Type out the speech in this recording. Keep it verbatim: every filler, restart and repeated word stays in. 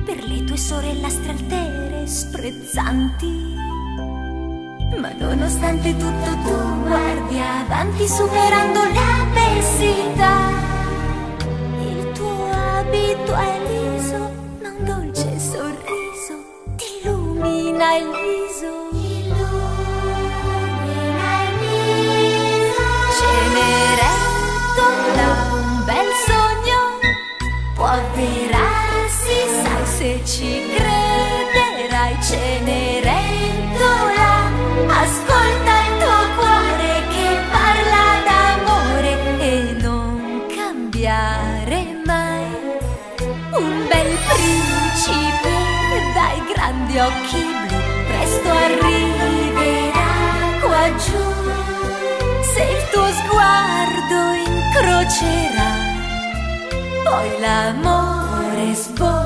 per le tue sorellastre altere sprezzanti. Ma nonostante tutto tu guardi avanti superando l'avversità. Il tuo abito è liso, ma un dolce sorriso ti illumina il viso. Illumina il viso. Cenerentola, un bel sogno può avverarsi, sai se ci crederai. Cenerentola, ascolta il tuo cuore che parla d'amore e non cambiare mai. Un bel principe dai grandi occhi blu presto arriverà qua giù. Se il tuo sguardo incrocerà, poi l'amore sboccerà.